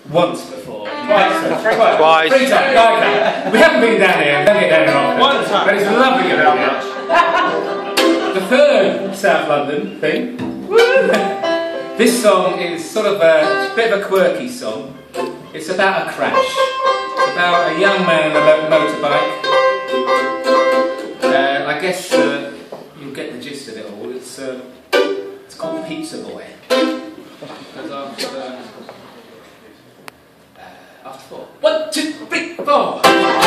once before. Twice. 3 times. Okay. We haven't been down here. We don't get down here often. 1 time. But it's lovely getting here. The third South London thing. This song is sort of a bit of a quirky song. It's about a crash. It's about a young man on a motorbike. I guess you'll get the gist of it all. It's called Pizza Boy. After 4. 1, 2, 3, 4.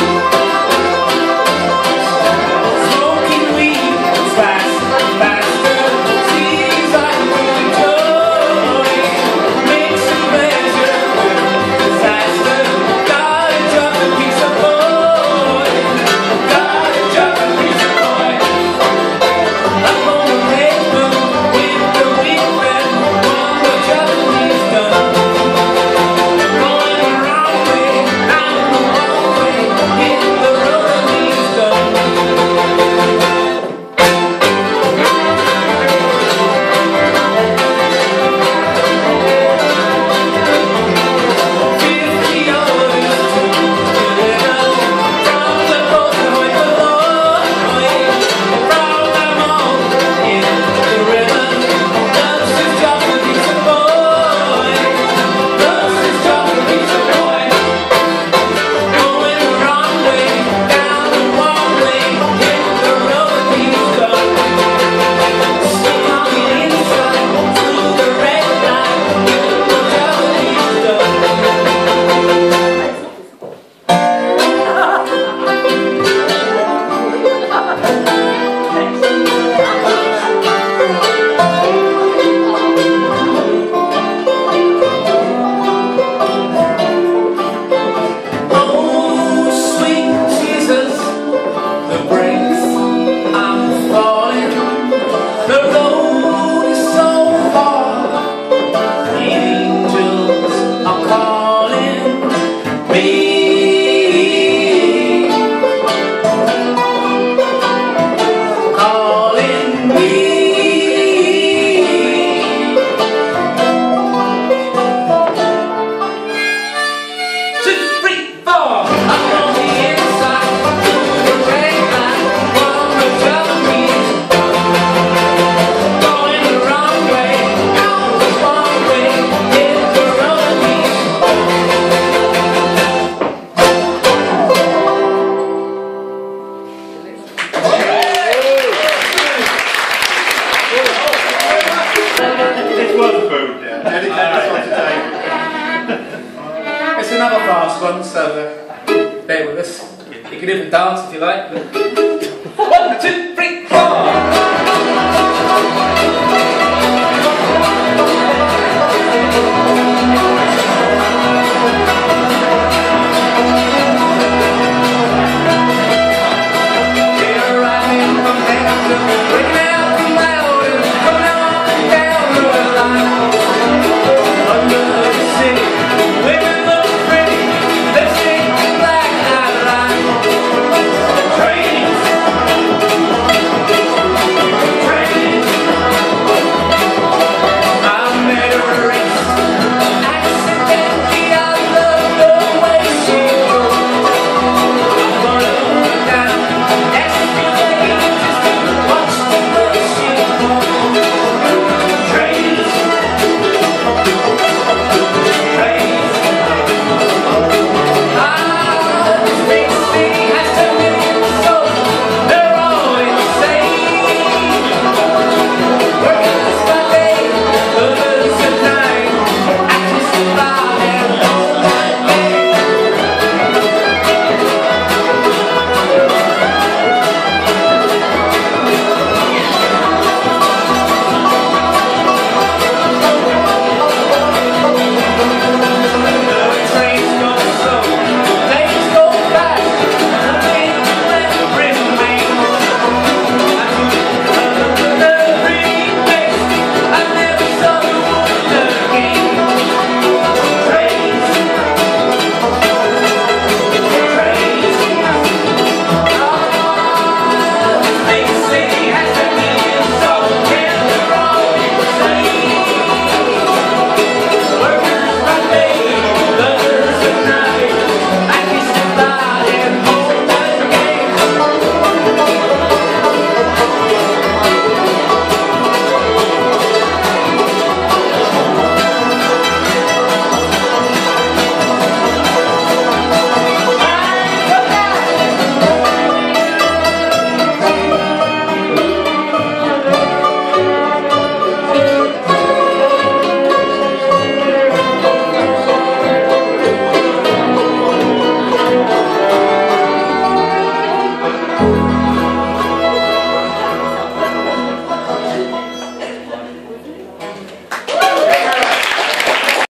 Smoking weed, fast, faster. Seems like we joy. Mixing pleasure with disaster. Gotta jump the pizza boy. Gotta jump the pizza boy. I'm on the pavement with the weekend. One more job and he's done. Going the wrong way, out the wrong way. Hit the road and he's done. It's another fast one, so bear with us. You can even dance if you like.